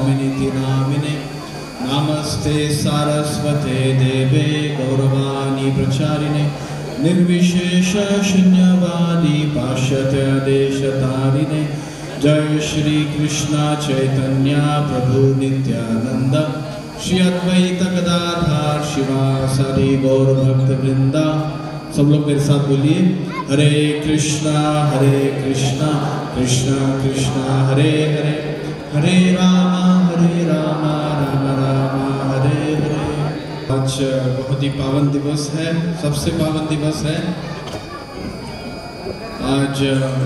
स्वामिनिति नामिने नमस्ते सारस्वते देवे गौरवाणी प्रचारिणे निर्विशेष शून्यवादी पाश्चात्य देशतारिणे जय श्री कृष्ण चैतन्य प्रभु नित्यानंद श्री अद्वैत गदाधर शिवासादि गौर भक्त वृंदा। सब लोग मेरे साथ बोलिए हरे कृष्णा कृष्णा कृष्णा हरे हरे हरे राम राम राम हरे हरे। आज बहुत ही पावन दिवस है, सबसे पावन दिवस है। आज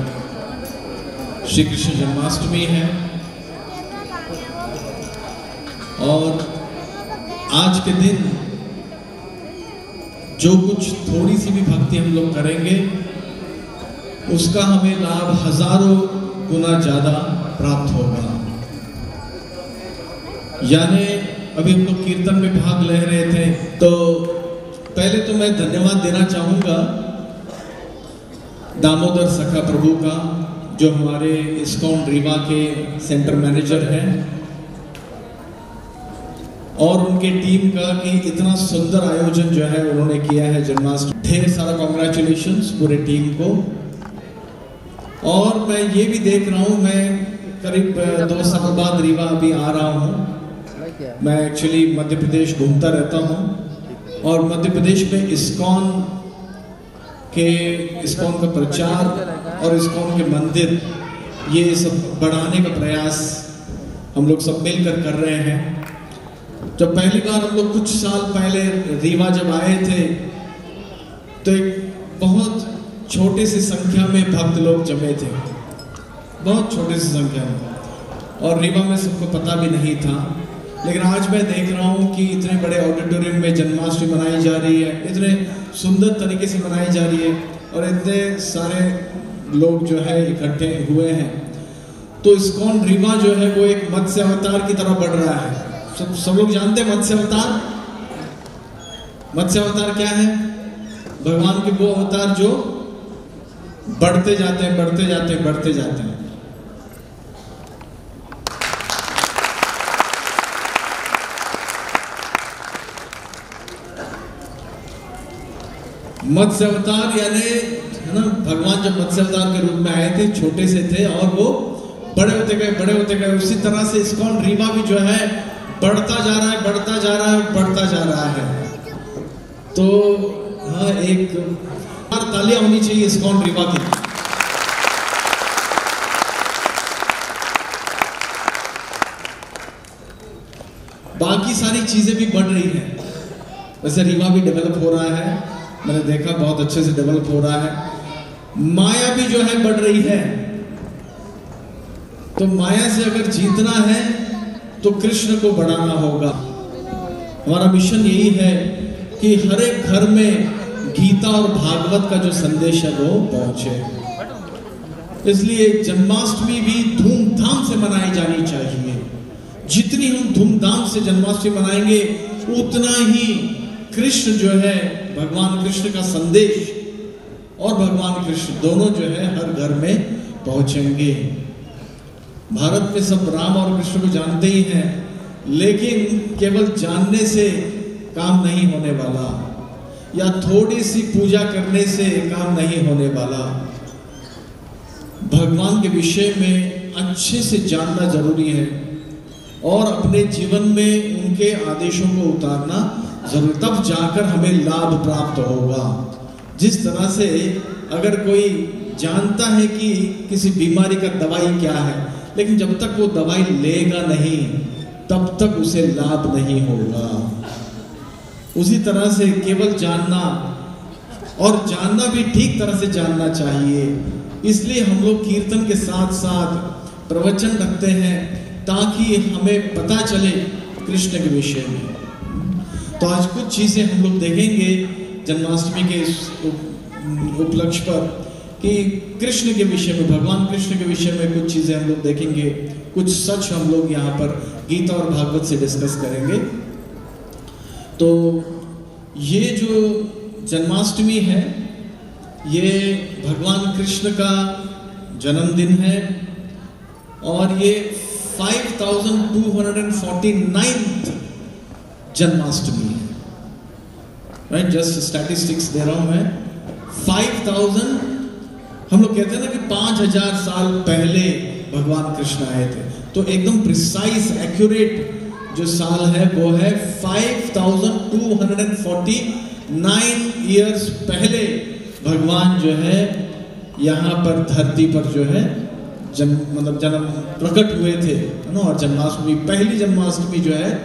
श्री कृष्ण जन्माष्टमी है और आज के दिन जो कुछ थोड़ी सी भी भक्ति हम लोग करेंगे उसका हमें लाभ हजारों गुना ज्यादा प्राप्त होगा। यानी अभी हम लोग कीर्तन में भाग ले रहे थे तो पहले तो मैं धन्यवाद देना चाहूंगा दामोदर सखा प्रभु का, जो हमारे इस्कॉन रीवा के सेंटर मैनेजर हैं, और उनके टीम का कि इतना सुंदर आयोजन जो है उन्होंने किया है जन्माष्टमी। ढेर सारा कॉन्ग्रेचुलेशंस पूरे टीम को। और मैं ये भी देख रहा हूँ, मैं करीब 2 साल बाद रीवा अभी आ रहा हूँ। मैं एक्चुअली मध्य प्रदेश घूमता रहता हूँ और मध्य प्रदेश में इस्कॉन का प्रचार और इस्कॉन के मंदिर ये सब बढ़ाने का प्रयास हम लोग सब मिलकर कर रहे हैं। जब पहली बार हम लोग कुछ साल पहले रीवा जब आए थे तो एक बहुत छोटे सी संख्या में भक्त लोग जमे थे, बहुत छोटे सी संख्या में, और रीवा में सबको पता भी नहीं था। लेकिन आज मैं देख रहा हूँ कि इतने बड़े ऑडिटोरियम में जन्माष्टमी मनाई जा रही है, इतने सुंदर तरीके से मनाई जा रही है और इतने सारे लोग जो है इकट्ठे हुए हैं। तो इस्कॉन रीवा जो है वो एक मत्स्य अवतार की तरह बढ़ रहा है। सब लोग जानते हैं मत्स्य अवतार। मत्स्य अवतार क्या है? भगवान के वो अवतार जो बढ़ते जाते हैं, बढ़ते जाते हैं, बढ़ते जाते हैं। मत्स्य अवतार यानी है ना, भगवान जब मत्स्य अवतार के रूप में आए थे छोटे से थे और वो बड़े होते गए, बड़े होते गए। उसी तरह से इस्कॉन रीवा भी जो है बढ़ता जा रहा है, बढ़ता जा रहा है, बढ़ता जा रहा है। तो हाँ, एक तालियां होनी चाहिए इस्कॉन रीवा की। बाकी सारी चीजें भी बढ़ रही हैं। वैसे रीवा भी डेवलप हो रहा है, मैंने देखा बहुत अच्छे से डेवलप हो रहा है। माया भी जो है बढ़ रही है। तो माया से अगर जीतना है तो कृष्ण को बढ़ाना होगा। हमारा मिशन यही है कि हर एक घर में गीता और भागवत का जो संदेश है वो पहुंचे। इसलिए जन्माष्टमी भी धूमधाम से मनाई जानी चाहिए। जितनी हम धूमधाम से जन्माष्टमी मनाएंगे उतना ही कृष्ण जो है, भगवान कृष्ण का संदेश और भगवान कृष्ण दोनों जो है हर घर में पहुंचेंगे। भारत में सब राम और कृष्ण को जानते ही हैं, लेकिन केवल जानने से काम नहीं होने वाला, या थोड़ी सी पूजा करने से काम नहीं होने वाला। भगवान के विषय में अच्छे से जानना जरूरी है और अपने जीवन में उनके आदेशों को उतारना जरूर, तब जाकर हमें लाभ प्राप्त होगा। जिस तरह से अगर कोई जानता है कि किसी बीमारी का दवाई क्या है, लेकिन जब तक वो दवाई लेगा नहीं तब तक उसे लाभ नहीं होगा। उसी तरह से केवल जानना, और जानना भी ठीक तरह से जानना चाहिए। इसलिए हम लोग कीर्तन के साथ साथ प्रवचन रखते हैं ताकि हमें पता चले कृष्ण के विषय में। तो आज कुछ चीजें हम लोग देखेंगे जन्माष्टमी के उपलक्ष्य पर कि कृष्ण के विषय में, भगवान कृष्ण के विषय में कुछ चीजें हम लोग देखेंगे, कुछ सच हम लोग यहाँ पर गीता और भागवत से डिस्कस करेंगे। तो ये जो जन्माष्टमी है ये भगवान कृष्ण का जन्मदिन है और ये 5249th जन्माष्टमी है, राइट? जस्ट स्टैटिस्टिक्स दे रहा हूं मैं। 5000, हम लोग कहते हैं ना कि 5000 साल पहले भगवान कृष्ण आए थे, तो एकदम प्रिसाइज एक्यूरेट जो साल है वो है 5249 ईयर्स पहले भगवान जो है यहाँ पर धरती पर जो है जन्म प्रकट हुए थे, है ना। और जन्माष्टमी, पहली जन्माष्टमी जो है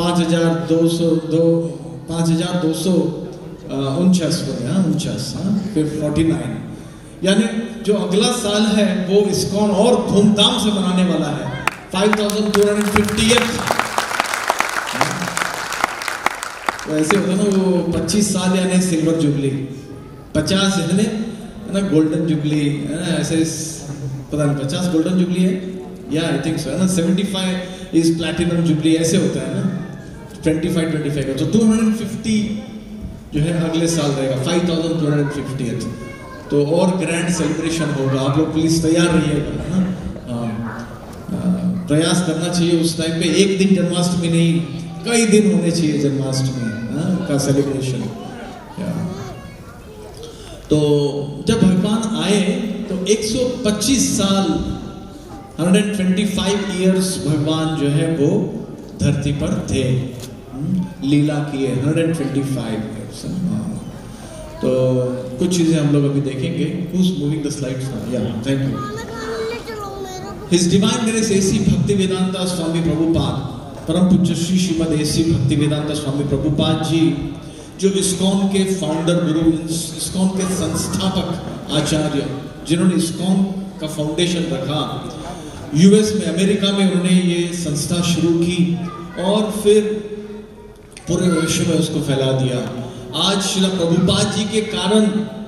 5249 फिर 49, यानी जो अगला साल है वो इस्कॉन और धूमधाम से मनाने वाला है 5250th। तो ऐसे होता ना, वो 25 साल यानी सिल्वर जुबली, 50 यानी है ना गोल्डन जुबली, ऐसे पता नहीं 50 गोल्डन जुबली है या आई थिंक सो, है ना। 75 इज प्लैटिनम जुबली, ऐसे होता है ना। 25 का तो 250 जो है अगले साल रहेगा 5250th। तो और ग्रैंड सेलिब्रेशन होगा, आप लोग प्लीज तैयार रहिएगा, है ना। प्रयास करना चाहिए उस टाइम पे, एक दिन जन्माष्टमी नहीं, कई दिन होने चाहिए जन्माष्टमी का सेलिब्रेशन। तो जब भगवान आए तो 125 साल 125 ईयर्स भगवान जो है वो धरती पर थे, लीला किए 125 ईयर्स। तो कुछ चीजें हम लोग अभी देखेंगे। Who's moving the slides now? Yeah, thank you. His Divine Grace AC भक्तिवेदांता स्वामी प्रभुपाद, परम पूज्य श्री श्रीमद AC भक्तिवेदांता स्वामी प्रभुपाद जी, जो इस्कॉन के फाउंडर गुरु, इस्कॉन के संस्थापक आचार्य, जिन्होंने इस्कॉन का फाउंडेशन रखा, यूएस में, अमेरिका में उन्होंने ये संस्था शुरू की और फिर पूरे विश्व में उसको फैला दिया। आज श्रील प्रभुपाद जी के कारण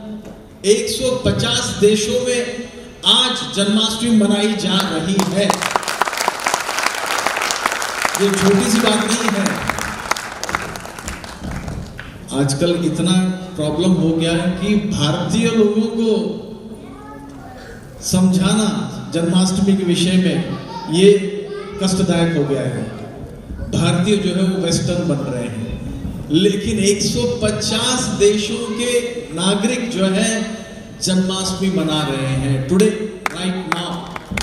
150 देशों में आज जन्माष्टमी मनाई जा रही है। ये छोटी सी बात नहीं है। आजकल इतना प्रॉब्लम हो गया है कि भारतीय लोगों को समझाना जन्माष्टमी के विषय में ये कष्टदायक हो गया है। भारतीय जो है वो वेस्टर्न बन रहे हैं, लेकिन 150 देशों के नागरिक जो है जन्माष्टमी मना रहे हैं टुडे, राइट नाउ।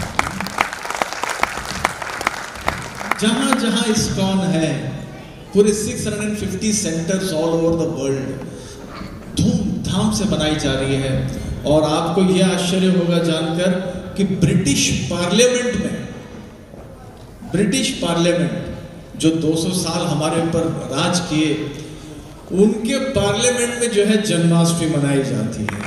जहां जहां इस्कॉन है, पूरे 650 centres all over the world धूमधाम से मनाई जा रही है। और आपको यह आश्चर्य होगा जानकर कि ब्रिटिश पार्लियामेंट जो 200 साल हमारे ऊपर राज किए, उनके पार्लियामेंट में जो है जन्माष्टमी मनाई जाती है।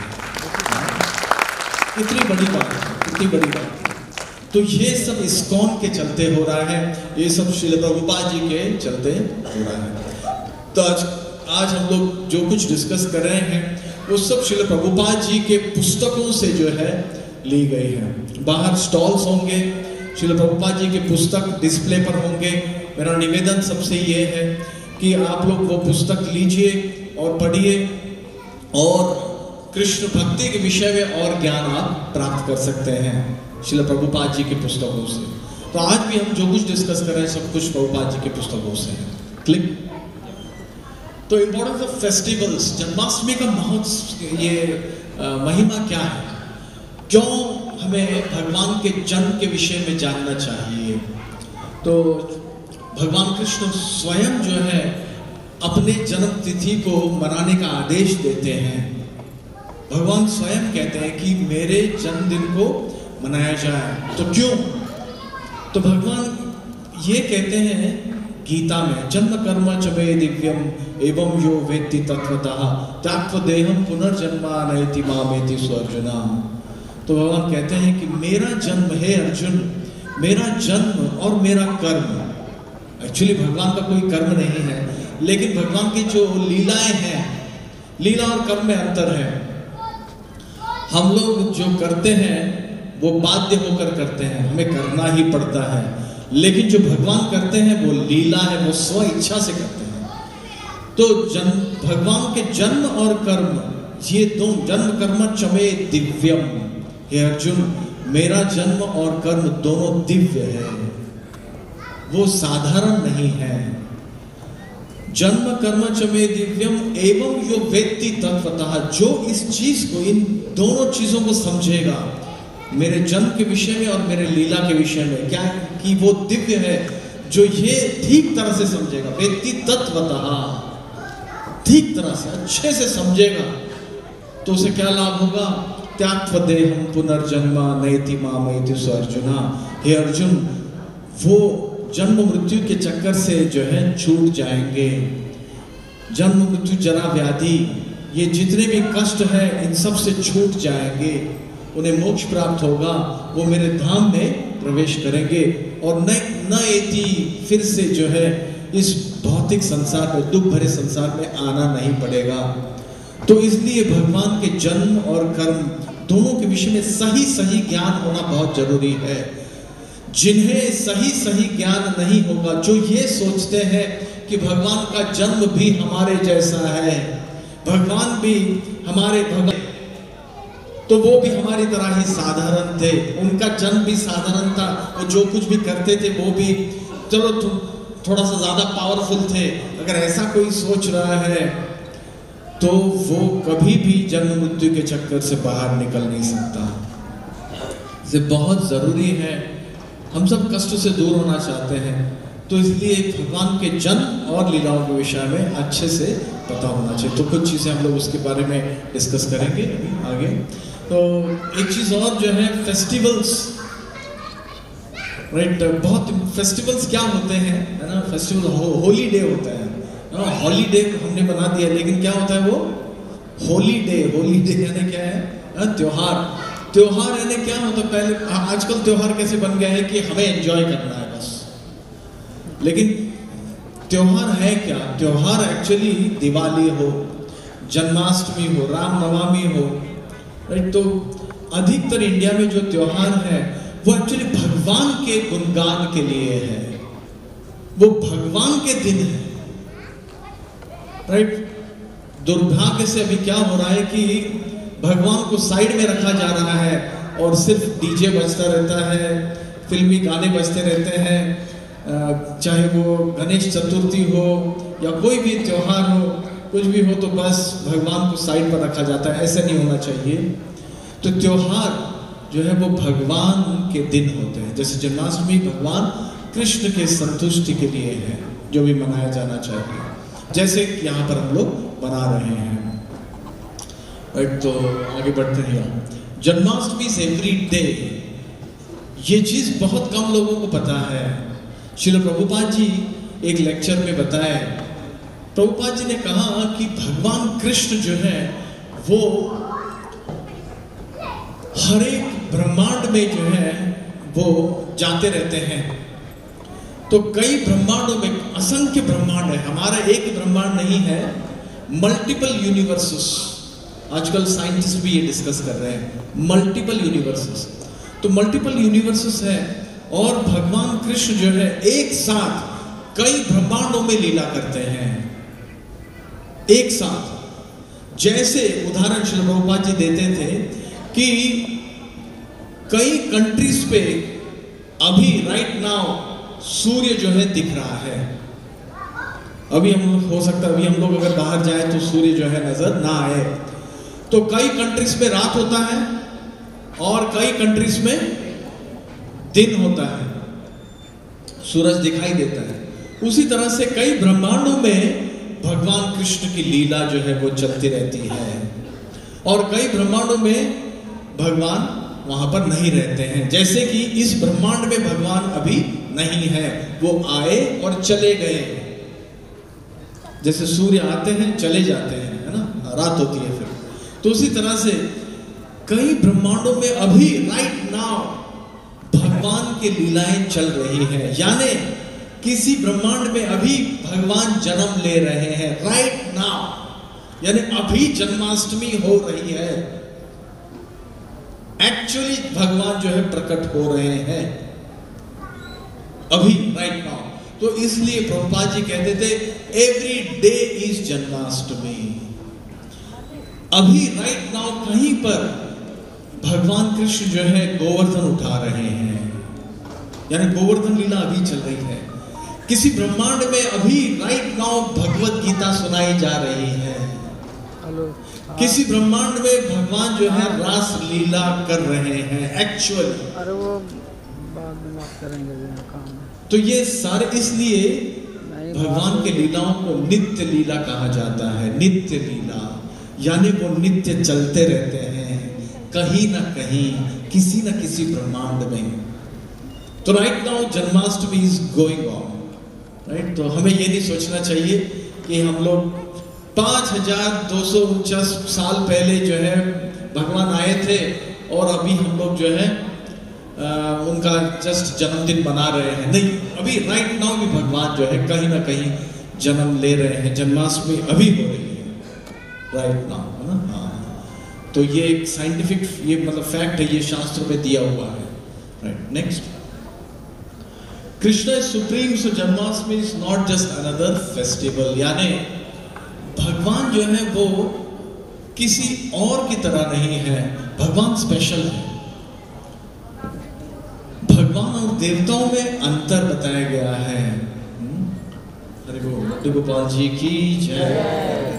कितनी बड़ी बात है, कितनी बड़ी बात है। तो ये सब इस्कॉन के चलते हो रहा है, ये सब श्रील प्रभुपाद जी के चलते हो रहा है। तो आज हम लोग जो कुछ डिस्कस कर रहे हैं वो सब श्रील प्रभुपाद जी के पुस्तकों से जो है ली गई है। बाहर स्टॉल्स होंगे, श्रील प्रभुपाद जी के पुस्तक डिस्प्ले पर होंगे। मेरा निवेदन सबसे ये है कि आप लोग वो पुस्तक लीजिए और पढ़िए और कृष्ण भक्ति के विषय में और ज्ञान आप प्राप्त कर सकते हैं श्रील प्रभुपाद जी की पुस्तकों से। तो आज भी हम जो कुछ डिस्कस कर रहे हैं सब कुछ प्रभुपाद जी की पुस्तकों से है। क्लिक। तो इम्पोर्टेंस ऑफ फेस्टिवल्स, जन्माष्टमी का ये महिमा क्या है, क्यों हमें भगवान के जन्म के विषय में जानना चाहिए। तो भगवान कृष्ण स्वयं जो है अपने जन्म तिथि को मनाने का आदेश देते हैं। भगवान स्वयं कहते हैं कि मेरे जन्मदिन को मनाया जाए। तो क्यों? तो भगवान ये कहते हैं गीता में, जन्म कर्म च मे दिव्यम एवं यो वेत्ति तत्वतः त्याक्त्व देहम पुनर्जन्मा नयति मामेति स्वर्जुना। तो भगवान कहते हैं कि मेरा जन्म है अर्जुन, मेरा जन्म और मेरा कर्म, एक्चुअली भगवान का कोई कर्म नहीं है, लेकिन भगवान की जो लीलाएं हैं, लीला और कर्म में अंतर है। हम लोग जो करते हैं वो बाध्य होकर करते हैं, हमें करना ही पड़ता है, लेकिन जो भगवान करते हैं वो लीला है, वो स्व इच्छा से करते हैं। तो भगवान के जन्म और कर्म, ये दो जन्म कर्म चमे दिव्यम, हे अर्जुन मेरा जन्म और कर्म दोनों दिव्य है। वो साधारण नहीं है। जन्म कर्म च मे दिव्यम एवं यो वेत्ति तत्वतः, जो इस चीज को, इन दोनों चीजों को समझेगा, मेरे जन्म के विषय में और मेरे लीला के विषय में, क्या कि वो दिव्य है, जो ये ठीक तरह से समझेगा, वेत्ति तत्वतः, ठीक तरह से अच्छे से समझेगा, तो उसे क्या लाभ होगा? त्याक्त्व देहम पुनर्जन्मा नैति मामैति सो अर्जुना। हे अर्जुन, वो जन्म मृत्यु के चक्कर से जो है छूट जाएंगे। जन्म मृत्यु जरा व्याधि, ये जितने भी कष्ट है इन सब से छूट जाएंगे, उन्हें मोक्ष प्राप्त होगा, वो मेरे धाम में प्रवेश करेंगे और न एति, फिर से जो है इस भौतिक संसार में, दुख भरे संसार में आना नहीं पड़ेगा। तो इसलिए भगवान के जन्म और कर्म दोनों के विषय में सही सही ज्ञान होना बहुत जरूरी है। जिन्हें सही सही ज्ञान नहीं होगा, जो ये सोचते हैं कि भगवान का जन्म भी हमारे जैसा है, भगवान भी हमारे भगवान, तो वो भी हमारी तरह ही साधारण थे, उनका जन्म भी साधारण था, वो जो कुछ भी करते थे वो भी चलो थोड़ा सा ज्यादा पावरफुल थे। अगर ऐसा कोई सोच रहा है तो वो कभी भी जन्म मृत्यु के चक्कर से बाहर निकल नहीं सकता। ये बहुत जरूरी है, हम सब कष्ट से दूर होना चाहते हैं, तो इसलिए भगवान के जन्म और लीलाओं के विषय में अच्छे से पता होना चाहिए। तो कुछ चीज़ें हम लोग उसके बारे में डिस्कस करेंगे अभी आगे। तो एक चीज़ और जो है फेस्टिवल्स, राइट, बहुत फेस्टिवल्स क्या होते हैं, है ना, फेस्टिवल होली डे होता है, हॉलीडे हमने बना दिया, लेकिन क्या होता है वो होली डे। होली डे यानी क्या है? त्योहार। त्योहार यानी क्या होता है? पहले आजकल त्योहार कैसे बन गया है कि हमें एंजॉय करना है बस, लेकिन त्योहार है क्या? त्योहार एक्चुअली दिवाली हो, जन्माष्टमी हो, रामनवमी हो, राइट। तो अधिकतर इंडिया में जो त्योहार है वो एक्चुअली भगवान के गुणगान के लिए है, वो भगवान के दिन है, राइट। दुर्भाग्य से अभी क्या हो रहा है कि भगवान को साइड में रखा जा रहा है और सिर्फ डीजे बजता रहता है, फिल्मी गाने बजते रहते हैं, चाहे वो गणेश चतुर्थी हो या कोई भी त्योहार हो, कुछ भी हो, तो बस भगवान को साइड पर रखा जाता है। ऐसा नहीं होना चाहिए। तो त्योहार जो है वो भगवान के दिन होते हैं। जैसे जन्माष्टमी भगवान कृष्ण के संतुष्टि के लिए है, जो भी मनाया जाना चाहिए, जैसे यहाँ पर हम लोग बना रहे हैं। तो आगे बढ़ते हैं। जन्माष्टमी इज एवरी डे, ये चीज बहुत कम लोगों को पता है। श्रील प्रभुपाद जी एक लेक्चर में बताए, प्रभुपाद जी ने कहा कि भगवान कृष्ण जो है वो हर एक ब्रह्मांड में जो है वो जाते रहते हैं। तो कई ब्रह्मांडों में, असंख्य ब्रह्मांड है, हमारा एक ब्रह्मांड नहीं है, मल्टीपल यूनिवर्सेस। आजकल साइंटिस्ट भी ये डिस्कस कर रहे हैं, मल्टीपल यूनिवर्सेस। तो मल्टीपल यूनिवर्सेस है और भगवान कृष्ण जो है एक साथ कई ब्रह्मांडों में लीला करते हैं, एक साथ। जैसे उदाहरण श्री प्रभुपाद जी देते थे कि कई कंट्रीज पे अभी राइट नाउ सूर्य जो है दिख रहा है। अभी हम हो सकता है अभी हम लोग अगर बाहर जाए तो सूर्य जो है नजर ना आए। तो कई कंट्रीज में रात होता है और कई कंट्रीज में दिन होता है, सूरज दिखाई देता है। उसी तरह से कई ब्रह्मांडों में भगवान कृष्ण की लीला जो है वो चलती रहती है और कई ब्रह्मांडों में भगवान वहां पर नहीं रहते हैं। जैसे कि इस ब्रह्मांड में भगवान अभी नहीं है, वो आए और चले गए। जैसे सूर्य आते हैं चले जाते हैं, है ना, रात होती है फिर। तो उसी तरह से कई ब्रह्मांडों में अभी राइट नाउ भगवान की लीलाएं चल रही हैं। यानी किसी ब्रह्मांड में अभी भगवान जन्म ले रहे हैं राइट नाउ, यानी अभी जन्माष्टमी हो रही है। एक्चुअली भगवान जो है प्रकट हो रहे हैं अभी राइट नाउ। तो इसलिए प्रभुपाद जी कहते थे एवरी डे इज जन्माष्टमी। अभी राइट नाउ कहीं पर भगवान कृष्ण जो है गोवर्धन उठा रहे हैं, यानी गोवर्धन लीला अभी चल रही है। किसी ब्रह्मांड में अभी राइट नाउ भगवत गीता सुनाई जा रही है। किसी ब्रह्मांड में भगवान जो है रास लीला कर रहे हैं एक्चुअली। अरे वो बाद में बात करेंगे काम। तो ये सारे इसलिए भगवान के लीलाओं को नित्य लीला कहा जाता है। नित्य लीला यानी वो नित्य चलते रहते हैं कहीं ना कहीं किसी न किसी ब्रह्मांड में। तो right now Janmashtami is going on, right. तो हमें ये नहीं सोचना चाहिए कि हम लोग 5249 साल पहले जो है भगवान आए थे और अभी हम लोग जो है उनका जस्ट जन्मदिन मना रहे हैं। नहीं, अभी राइट नाउ भी भगवान जो है कहीं ना कहीं जन्म ले रहे हैं। जन्माष्टमी अभी हो रही है राइट नाउ, है ना। हाँ, तो ये एक साइंटिफिक ये मतलब फैक्ट है, ये शास्त्र में दिया हुआ है, right. Next, Krishna is supreme, so Janmashtami is not just another festival. यानी भगवान जो है वो किसी और की तरह नहीं है, भगवान स्पेशल है। भगवान और देवताओं में अंतर बताया गया है। हरि गोपाल जी की जय।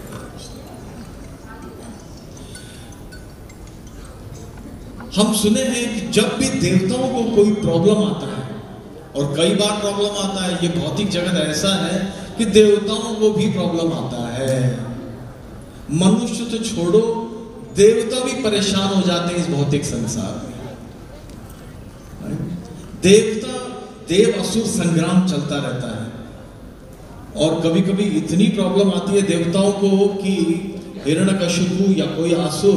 हम सुने हैं कि जब भी देवताओं को कोई प्रॉब्लम आता है, और कई बार प्रॉब्लम आता है, ये भौतिक जगत ऐसा है कि देवताओं को भी प्रॉब्लम आता है। मनुष्य तो छोड़ो, देवता भी परेशान हो जाते हैं इस भौतिक संसार में। देवता देव असुर संग्राम चलता रहता है और कभी कभी इतनी प्रॉब्लम आती है देवताओं को कि हिरण्यकशिपु या कोई असुर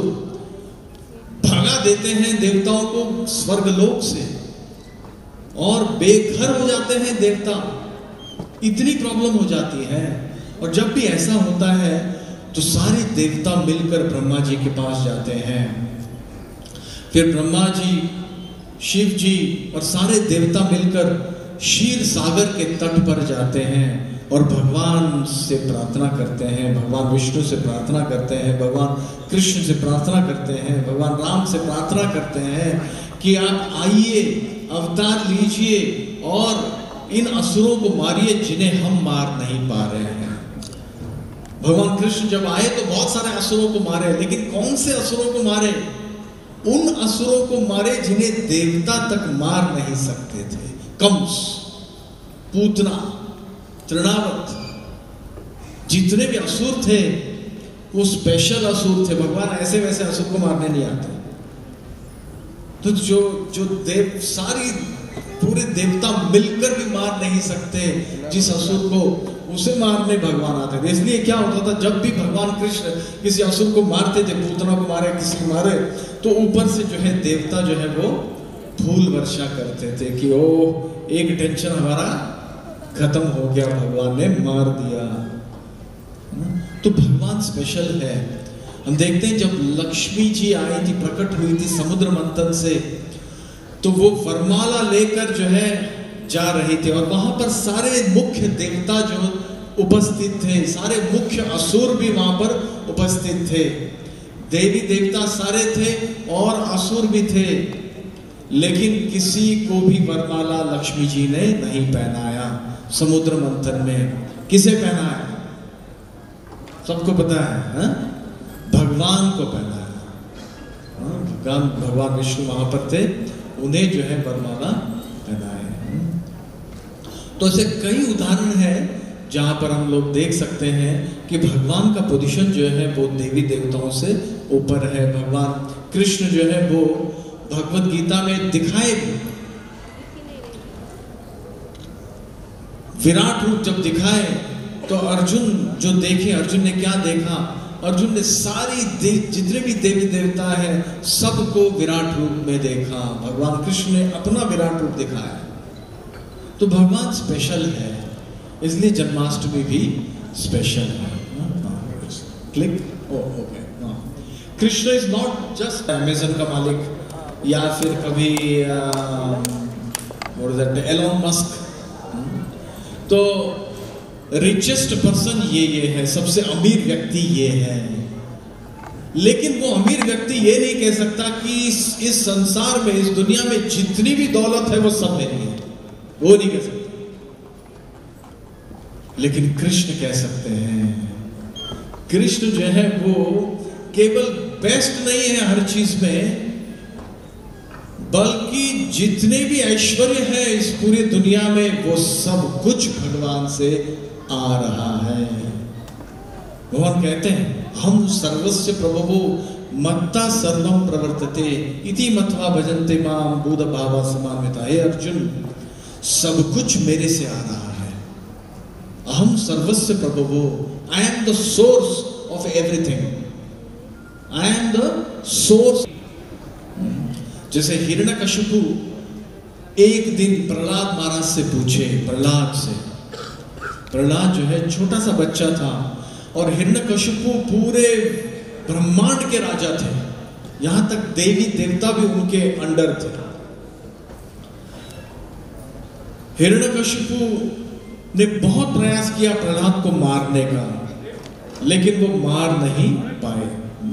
भगा देते हैं देवताओं को स्वर्गलोक से और बेघर हो जाते हैं देवता। इतनी प्रॉब्लम हो जाती है। और जब भी ऐसा होता है तो सारे देवता मिलकर ब्रह्मा जी के पास जाते हैं। फिर ब्रह्मा जी, शिव जी और सारे देवता मिलकर क्षीर सागर के तट पर जाते हैं और भगवान से प्रार्थना करते हैं। भगवान विष्णु से प्रार्थना करते हैं, भगवान कृष्ण से प्रार्थना करते हैं, भगवान राम से प्रार्थना करते हैं कि आप आइए, अवतार लीजिए और इन असुरों को मारिए जिन्हें हम मार नहीं पा रहे हैं। भगवान कृष्ण जब आए तो बहुत सारे असुरों को मारे, लेकिन कौन से असुरों को मारे? उन असुरों को मारे जिन्हें देवता तक मार नहीं सकते थे। कंस, पूतना, तृणावत, जितने भी असुर थे वो स्पेशल असुर थे। भगवान ऐसे वैसे असुर को मारने नहीं आते। तो जो देव सारी पूरे देवता मिलकर भी मार नहीं सकते जिस असुर को, उसे मारने भगवान आते थे। इसलिए क्या होता था, जब भी भगवान कृष्ण किसी असुर को मारते थे, पूतना को मारे, किसी को मारे, तो ऊपर से जो है देवता जो है वो फूल वर्षा करते थे कि ओ एक टेंशन हमारा खत्म हो गया, भगवान ने मार दिया। तो भगवान स्पेशल है। हम देखते हैं जब लक्ष्मी जी आई थी, प्रकट हुई थी समुद्र मंथन से, तो वो वरमाला लेकर जो है जा रही थी और वहां पर सारे मुख्य देवता जो उपस्थित थे, सारे मुख्य असुर भी वहां पर उपस्थित थे। देवी देवता सारे थे और असुर भी थे, लेकिन किसी को भी वरमाला लक्ष्मी जी ने नहीं पहनाया। समुद्र मंथन में किसे पहनाया? सबको पता है, भगवान को पहनाया। भगवान विष्णु वहां पर थे, उन्हें जो है वरमाला पहनाए। तो ऐसे कई उदाहरण हैं जहां पर हम लोग देख सकते हैं कि भगवान का पोजीशन जो है वो देवी देवताओं से ऊपर है। भगवान कृष्ण जो है वो भगवत गीता में दिखाए भी, विराट रूप जब दिखाए तो अर्जुन जो देखे, अर्जुन ने क्या देखा? अर्जुन ने सारी जितने भी देवी देवता है सबको विराट रूप में देखा। भगवान कृष्ण ने अपना विराट रूप दिखाया। तो भगवान स्पेशल है, इसलिए जन्माष्टमी भी स्पेशल है। Click okay. Krishna is not just Amazon का मालिक या फिर कभी एलोन मस्क। तो रिचेस्ट पर्सन ये है, सबसे अमीर व्यक्ति ये है, लेकिन वो अमीर व्यक्ति ये नहीं कह सकता कि इस संसार में, इस दुनिया में जितनी भी दौलत है वो सब मेरी है। वो नहीं कह सकता। लेकिन कृष्ण कह सकते हैं, कृष्ण जो है वो केवल बेस्ट नहीं है हर चीज में, बल्कि जितने भी ऐश्वर्य है इस पूरी दुनिया में वो सब कुछ भगवान से आ रहा है। भगवान कहते हैं हम सर्वस्य प्रभवो मत्ता सर्वम प्रवर्तते इति मत्वा भजन्ते माम बुध भावा समान्विता। हे अर्जुन, सब कुछ मेरे से आ रहा है। अहम सर्वस्य प्रभवो, I am the source of everything, I am the source. जैसे हिरण्यकशिपु एक दिन प्रहलाद महाराज से पूछे, प्रहलाद जो है छोटा सा बच्चा था और हिरण्यकशिपु पूरे ब्रह्मांड के राजा थे, यहां तक देवी देवता भी उनके अंडर थे। हिरण्यकशिपु ने बहुत प्रयास किया प्रहलाद को मारने का, लेकिन वो मार नहीं पाए।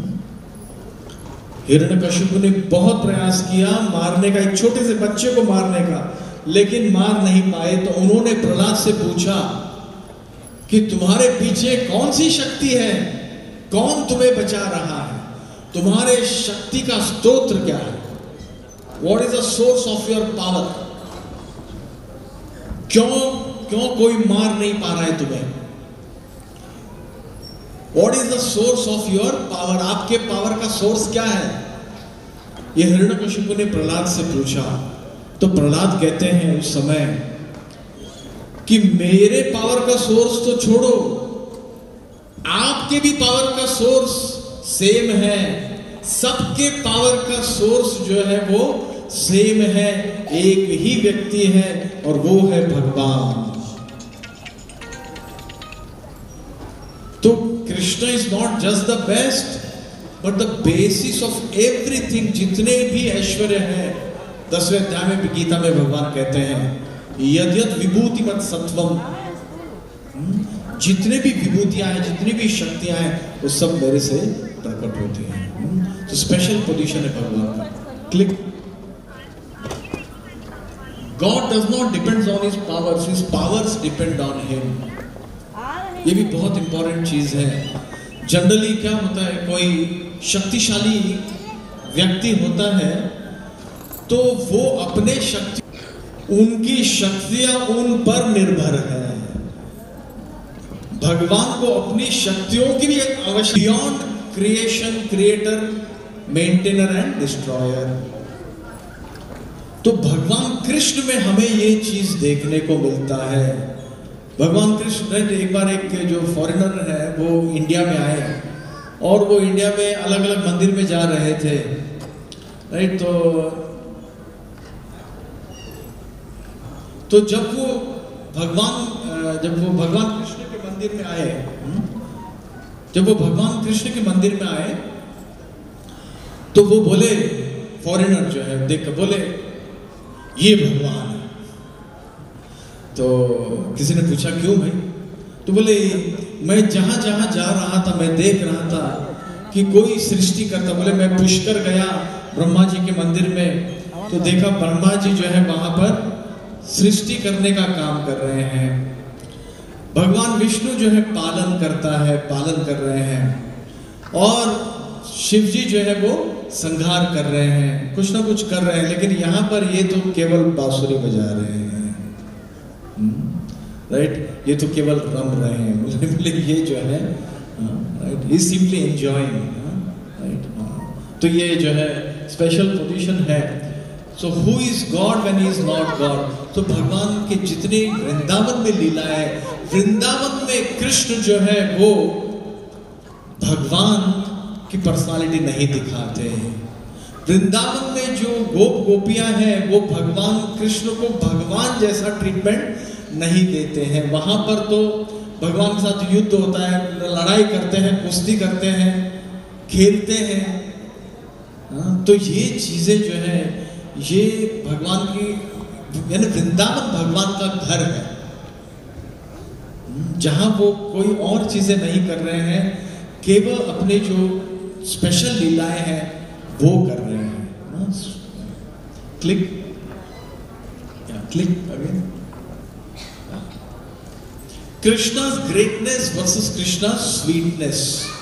हिरण्यकशिपु ने बहुत प्रयास किया मारने का, एक छोटे से बच्चे को मारने का, लेकिन मार नहीं पाए। तो उन्होंने प्रहलाद से पूछा कि तुम्हारे पीछे कौन सी शक्ति है, कौन तुम्हें बचा रहा है, तुम्हारे शक्ति का स्तोत्र क्या है, what is the source of your power, क्यों कोई मार नहीं पा रहा है तुम्हें, what is the source of your power, आपके पावर का सोर्स क्या है। ये हिरण्यकशिपु ने प्रहलाद से पूछा। तो प्रहलाद कहते हैं उस समय कि मेरे पावर का सोर्स तो छोड़ो, आपके भी पावर का सोर्स सेम है, सबके पावर का सोर्स जो है वो सेम है, एक ही व्यक्ति है और वो है भगवान। तो Krishna is not just the best but the basis of everything. जितने भी ऐश्वर्य है, 10वें अध्याय में गीता में भगवान कहते हैं यद्यत विभूति मत सत्वम, जितने भी विभूतियां हैं, जितनी भी शक्तियां हैं, वो सब मेरे से प्रकट होती हैं। तो स्पेशल पोजीशन है भगवान का। Click. God does not depends on his powers depend on him. ये भी बहुत इंपॉर्टेंट चीज है। जनरली क्या होता है, कोई शक्तिशाली व्यक्ति होता है तो वो अपने उनकी शक्तियां उन पर निर्भर है। भगवान को अपनी शक्तियों की भी एक आवश्यकता, beyond creation, creator, maintainer and destroyer. तो भगवान कृष्ण में हमें ये चीज देखने को मिलता है। भगवान कृष्ण एक बार एक जो फॉरेनर है वो इंडिया में आए और वो इंडिया में अलग अलग मंदिर में जा रहे थे, राइट। तो जब वो भगवान कृष्ण के मंदिर में आए, जब वो भगवान कृष्ण के मंदिर में आए तो वो बोले, फॉरेनर जो है देख कर बोले ये भगवान है। तो किसी ने पूछा क्यों भाई? तो बोले मैं जहां जहां जा रहा था मैं देख रहा था कि कोई सृष्टि करता। बोले मैं पुष्कर गया ब्रह्मा जी के मंदिर में तो देखा ब्रह्मा जी जो है वहां पर सृष्टि करने का काम कर रहे हैं, भगवान विष्णु जो है पालन कर रहे हैं और शिव जी जो है वो संहार कर रहे हैं, कुछ ना कुछ कर रहे हैं। लेकिन यहाँ पर ये तो केवल बांसुरी बजा रहे हैं, राइट, ये तो केवल रम रहे हैं। बोले ये जो है right, he simply enjoying, right. तो ये जो है स्पेशल पोजीशन है। So who is God when he is not God? तो भगवान के जितने वृंदावन में लीला है, वृंदावन में कृष्ण जो है वो भगवान की पर्सनालिटी नहीं दिखाते हैं। वृंदावन में जो गोप गोपियां हैं वो भगवान कृष्ण को भगवान जैसा ट्रीटमेंट नहीं देते हैं। वहां पर तो भगवान के साथ युद्ध होता है, लड़ाई करते हैं, कुश्ती करते हैं, खेलते हैं। तो ये चीजें जो है ये भगवान की, यानी वृंदावन भगवान का घर है जहां वो कोई और चीजें नहीं कर रहे हैं, केवल अपने जो स्पेशल लीलाएं हैं वो कर रहे हैं। Click again. Krishna's greatness versus Krishna's sweetness,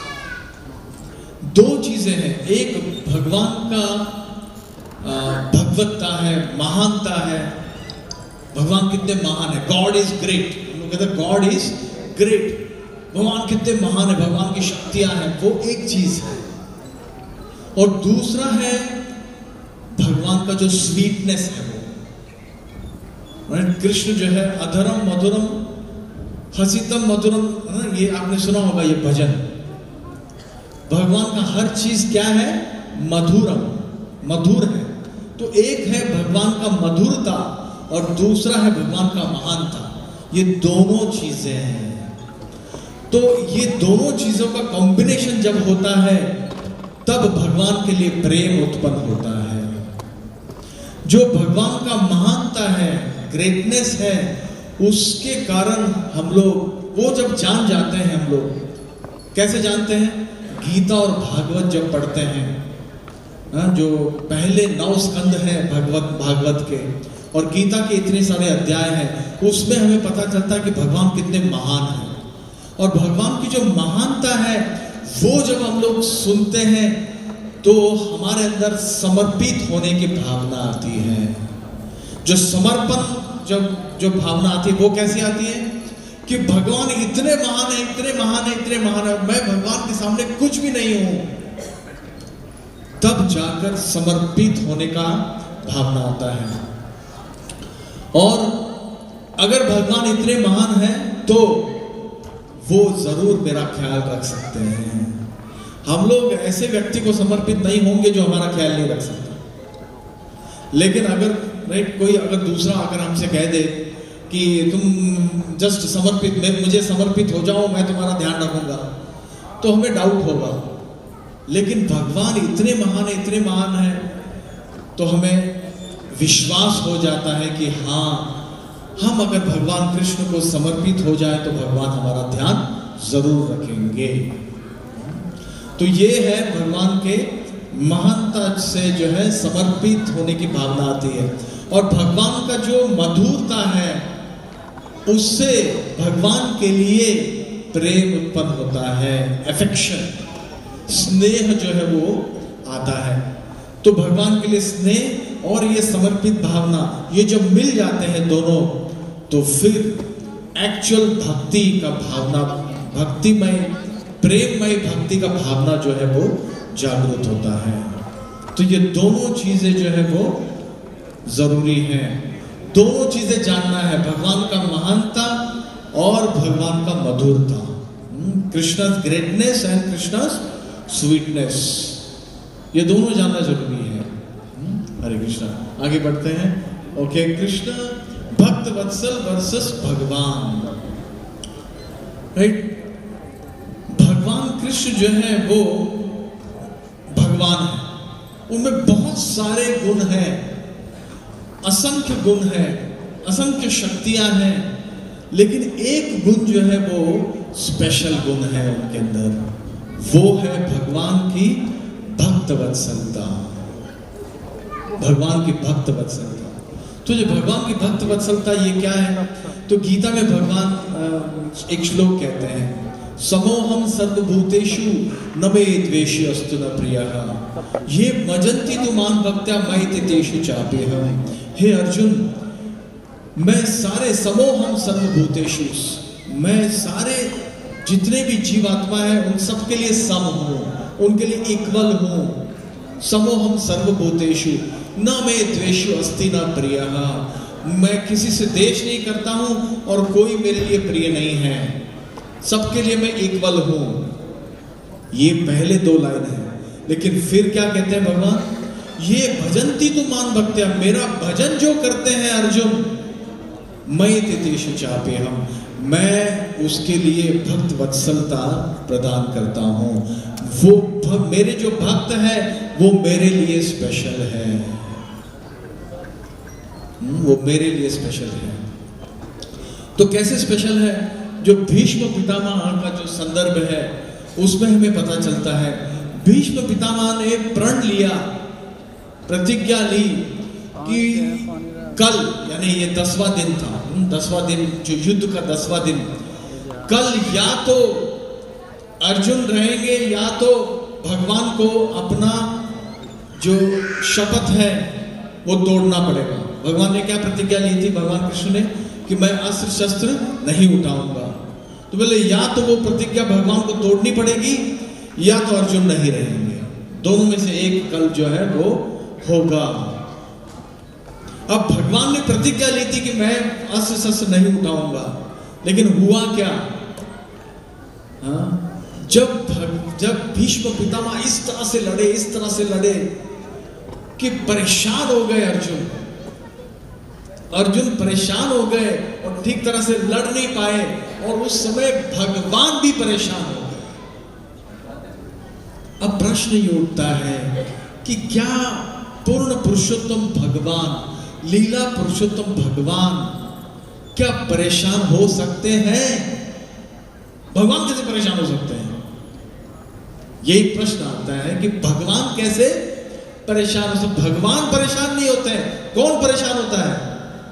दो चीजें हैं। एक भगवान का भगवत्ता है, महानता है, भगवान कितने महान है, गॉड इज ग्रेट। हम लोग कहते हैं गॉड इज ग्रेट, भगवान कितने महान है, भगवान की शक्तियां हैं, वो एक चीज है। और दूसरा है भगवान का जो स्वीटनेस है वो, कृष्ण जो है अधरम मधुरम हसीतम मधुरम, ये आपने सुना होगा ये भजन। भगवान का हर चीज क्या है, मधुरम, मधुर है। तो एक है भगवान का मधुरता और दूसरा है भगवान का महानता, ये दोनों चीजें हैं। तो ये दोनों चीजों का कॉम्बिनेशन जब होता है तब भगवान के लिए प्रेम उत्पन्न होता है। जो भगवान का महानता है, ग्रेटनेस है, उसके कारण हम लोग वो जब जान जाते हैं, हम लोग कैसे जानते हैं, गीता और भागवत जब पढ़ते हैं, जो पहले 9 स्कंद है भागवत के, और गीता के इतने सारे अध्याय हैं, उसमें हमें पता चलता है कि भगवान कितने महान हैं। और भगवान की जो महानता है वो जब हम लोग सुनते हैं तो हमारे अंदर समर्पित होने की भावना आती है। जो समर्पण जो भावना आती है वो कैसी आती है कि भगवान इतने महान है, इतने महान है, इतने महान है, मैं भगवान के सामने कुछ भी नहीं हूं। तब जाकर समर्पित होने का भावना आता है। और अगर भगवान इतने महान है तो वो जरूर मेरा ख्याल रख सकते हैं। हम लोग ऐसे व्यक्ति को समर्पित नहीं होंगे जो हमारा ख्याल नहीं रख सकता। लेकिन अगर कोई अगर दूसरा अगर हमसे कह दे कि तुम जस्ट समर्पित, मुझे समर्पित हो जाओ, मैं तुम्हारा ध्यान रखूंगा, तो हमें डाउट होगा। लेकिन भगवान इतने महान है, इतने महान है, तो हमें विश्वास हो जाता है कि हाँ, हम अगर भगवान कृष्ण को समर्पित हो जाए तो भगवान हमारा ध्यान जरूर रखेंगे। तो ये है भगवान के महानता से जो है समर्पित होने की भावना आती है। और भगवान का जो मधुरता है उससे भगवान के लिए प्रेम उत्पन्न होता है, अफेक्शन, स्नेह जो है वो आता है। तो भगवान के लिए स्नेह और ये समर्पित भावना, ये जब मिल जाते हैं दोनों, तो फिर एक्चुअल भक्ति का भावना, भक्तिमय प्रेममय भक्ति का भावना जो है वो जागृत होता है। तो ये दोनों चीजें जो है वो जरूरी हैं। दोनों चीजें जानना है, भगवान का महानता और भगवान का मधुरता, Krishna's greatness and Krishna's sweetness, ये दोनों जानना जरूरी है। हरे कृष्णा, आगे बढ़ते हैं। ओके, कृष्ण भक्त वत्सल वर्सेस भगवान, राइट। भगवान कृष्ण जो है वो भगवान है, उनमें बहुत सारे गुण हैं, असंख्य गुण हैं, असंख्य शक्तियां हैं, लेकिन एक गुण जो है वो स्पेशल गुण है उनके अंदर, वो है भगवान की भक्त वत्सलता, भगवान की भक्त वत्सलता। तो जो भगवान की भक्त वत्सलता ये क्या है, तो गीता में भगवान एक श्लोक कहते हैं, समोहम सर्वभूतेषु न मे द्वेषी अस्तु न प्रियः ये मजन्ति तु मां भक्त्या मयि तेषु चाप्यहम्। हे अर्जुन, मैं सारे समोहम सर्वभूतेषु, मैं सारे जितने भी जीवात्मा है उन सबके लिए सम हूं, उनके लिए इक्वल हूं। समोहम सर्वभूतेषु न मे द्वेषो अस्ति न प्रियः, मैं किसी से द्वेष नहीं करता हूं और कोई मेरे लिए प्रिय नहीं है, सबके लिए मैं इक्वल हूं। ये पहले 2 लाइन है, लेकिन फिर क्या कहते हैं भगवान, ये भजन्ति तु मां भक्त्या, मेरा भजन जो करते हैं अर्जुन, मयि तेषु चाप्यहम्, मैं उसके लिए भक्त वत्सलता प्रदान करता हूं। वो मेरे जो भक्त है वो मेरे लिए स्पेशल है, वो मेरे लिए स्पेशल है। तो कैसे स्पेशल है, जो भीष्म पितामह का जो संदर्भ है उसमें हमें पता चलता है, भीष्म पितामह ने प्रण लिया, प्रतिज्ञा ली कि कल, यानी ये 10वां दिन था, 10वां दिन, जो युद्ध का 10वां दिन, कल या तो अर्जुन रहेंगे या तो भगवान को अपना जो शपथ है वो तोड़ना पड़ेगा। भगवान ने क्या प्रतिज्ञा ली थी भगवान कृष्ण ने कि मैं अस्त्र शस्त्र नहीं उठाऊंगा। तो बोले या तो वो प्रतिज्ञा भगवान को तोड़नी पड़ेगी या तो अर्जुन नहीं रहेंगे, दोनों में से एक कल जो है वो होगा। अब भगवान ने प्रतिज्ञा ली थी कि मैं अस्त्र शस्त्र नहीं उठाऊंगा, लेकिन हुआ क्या? जब भीष्म पितामह इस तरह से लड़े कि परेशान हो गए अर्जुन परेशान हो गए और ठीक तरह से लड़ नहीं पाए, और उस समय भगवान भी परेशान हो गए। अब प्रश्न ये उठता है कि क्या पूर्ण पुरुषोत्तम भगवान, लीला पुरुषोत्तम भगवान क्या परेशान हो सकते हैं? भगवान कैसे परेशान हो सकते हैं? यही प्रश्न आता है कि भगवान कैसे परेशान हो सकते? भगवान परेशान नहीं होते हैं, कौन परेशान होता है?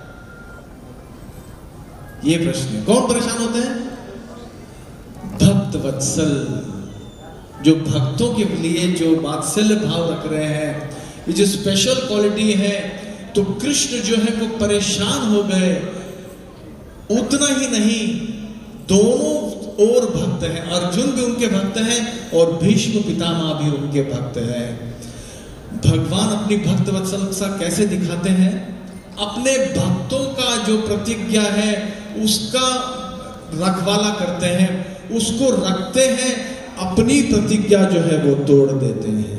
ये प्रश्न है, कौन परेशान होते हैं? भक्त वत्सल, जो भक्तों के लिए जो वात्सल्य भाव रख रहे हैं, ये जो स्पेशल क्वालिटी है, तो कृष्ण जो है वो परेशान हो गए। उतना ही नहीं, दोनों और भक्त हैं, अर्जुन भी उनके भक्त हैं और भीष्म पितामह भी उनके भक्त हैं। भगवान अपनी भक्त वत्सलता कैसे दिखाते हैं? अपने भक्तों का जो प्रतिज्ञा है उसका रखवाला करते हैं, उसको रखते हैं, अपनी प्रतिज्ञा जो है वो तोड़ देते हैं।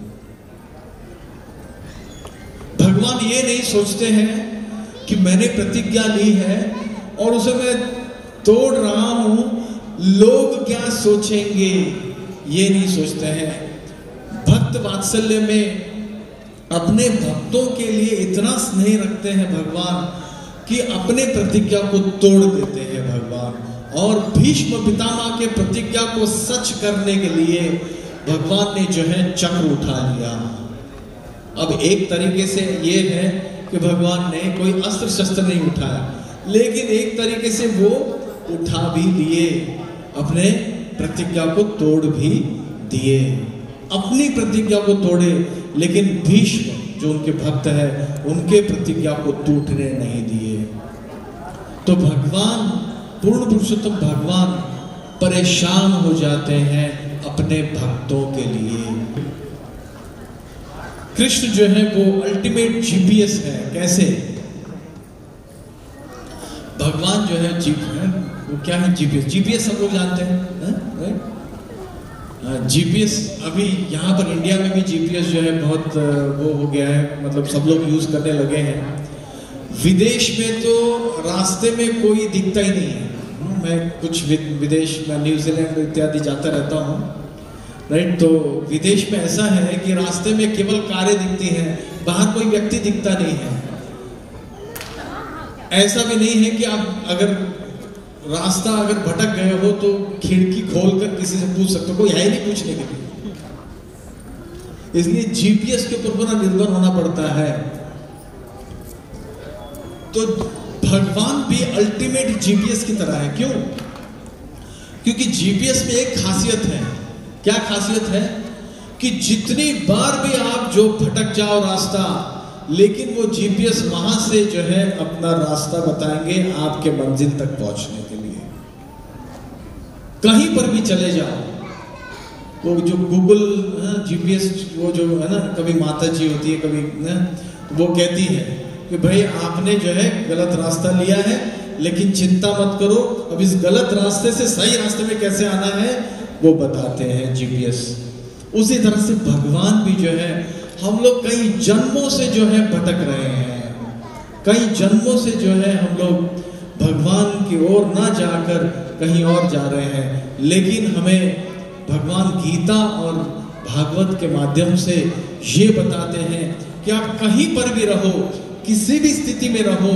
भगवान ये नहीं सोचते हैं कि मैंने प्रतिज्ञा ली है और उसे मैं तोड़ रहा हूं, लोग क्या सोचेंगे, ये नहीं सोचते हैं। भक्त वात्सल्य में अपने भक्तों के लिए इतना स्नेह रखते हैं भगवान कि अपने प्रतिज्ञा को तोड़ देते हैं भगवान। और भीष्म पितामह के प्रतिज्ञा को सच करने के लिए भगवान ने जो है चक्र उठा लिया। अब एक तरीके से ये है कि भगवान ने कोई अस्त्र शस्त्र नहीं उठाया, लेकिन एक तरीके से वो उठा भी लिए, अपने प्रतिज्ञा को तोड़ भी दिए, अपनी प्रतिज्ञा को तोड़े, लेकिन भीष्म जो उनके भक्त है उनके प्रतिज्ञा को टूटने नहीं दिए। तो भगवान, पूर्ण पुरुषोत्तम भगवान परेशान हो जाते हैं अपने भक्तों के लिए। कृष्ण जो है वो अल्टीमेट जीपीएस है। कैसे? भगवान जो है वो क्या है? जीपीएस हम लोग जानते हैं, जीपीएस अभी यहाँ पर इंडिया में भी जीपीएस जो है बहुत वो हो गया है, मतलब सब लोग यूज करने लगे हैं। विदेश में तो रास्ते में कोई दिखता ही नहीं है। मैं कुछ विदेश में न्यूजीलैंड इत्यादि जाता रहता हूँ, राइट? तो विदेश में ऐसा है कि रास्ते में केवल कारें दिखती हैं, बाहर कोई व्यक्ति दिखता नहीं है। ऐसा भी नहीं है कि आप अगर रास्ता अगर भटक गए हो तो खिड़की खोलकर किसी से पूछ सकते हो, कोई है ही नहीं पूछने के लिए। इसलिए जीपीएस के ऊपर पूरा निर्भर होना पड़ता है। तो भगवान भी अल्टीमेट जीपीएस की तरह है। क्यों? क्योंकि जीपीएस में एक खासियत है। क्या खासियत है? कि जितनी बार भी आप जो भटक जाओ रास्ता, लेकिन वो जीपीएस वहां से जो है अपना रास्ता बताएंगे आपके मंजिल तक पहुंचने के लिए। कहीं पर भी चले जाओ, वो जो गूगल जीपीएस वो जो है ना, कभी माता जी होती है, कभी तो वो कहती है कि भाई आपने जो है गलत रास्ता लिया है, लेकिन चिंता मत करो, अब इस गलत रास्ते से सही रास्ते में कैसे आना है वो बताते हैं जीपीएस। उसी तरह से भगवान भी जो है, हम लोग कई जन्मों से जो है भटक रहे हैं, कई जन्मों से जो है हम लोग भगवान की ओर ना जाकर कहीं और जा रहे हैं। लेकिन हमें भगवान गीता और भागवत के माध्यम से ये बताते हैं कि आप कहीं पर भी रहो, किसी भी स्थिति में रहो,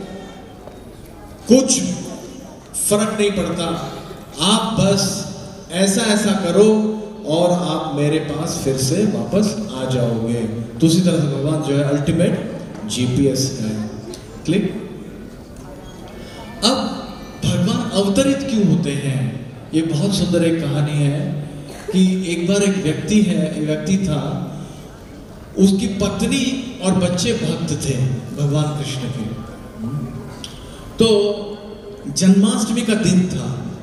कुछ फर्क नहीं पड़ता, आप बस ऐसा ऐसा करो और आप मेरे पास फिर से वापस आ जाओगे। तो उसी तरह से भगवान जो है अल्टीमेट जीपीएस है। क्लिक। अब भगवान अवतरित क्यों होते हैं? ये बहुत सुंदर एक कहानी है कि एक बार एक व्यक्ति था, उसकी पत्नी और बच्चे भक्त थे भगवान कृष्ण के। तो जन्माष्टमी का दिन था।